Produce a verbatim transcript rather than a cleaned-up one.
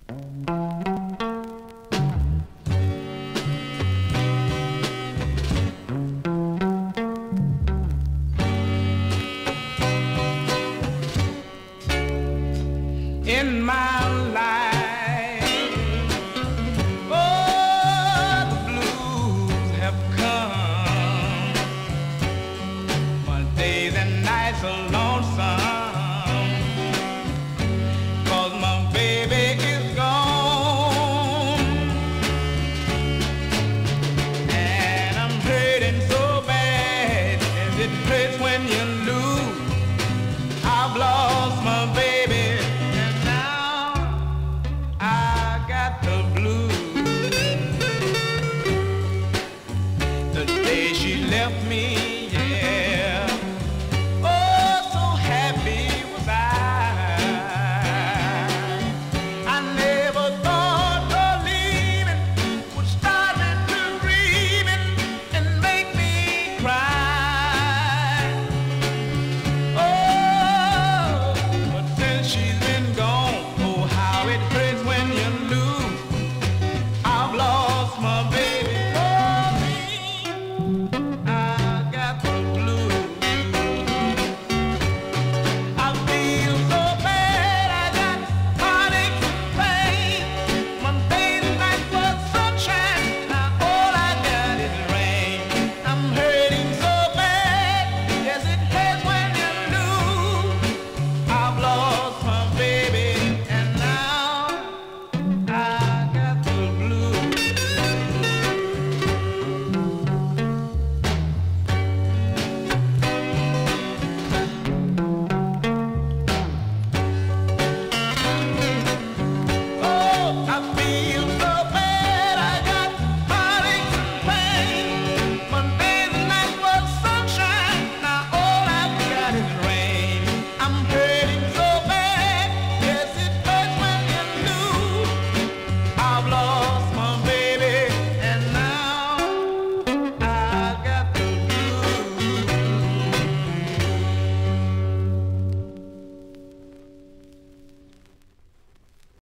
In my life, oh, the blues have come. My days and nights are lonesome, 'cause my baby is gone. And I'm hurting so bad, as it hurts when you lose. I've lost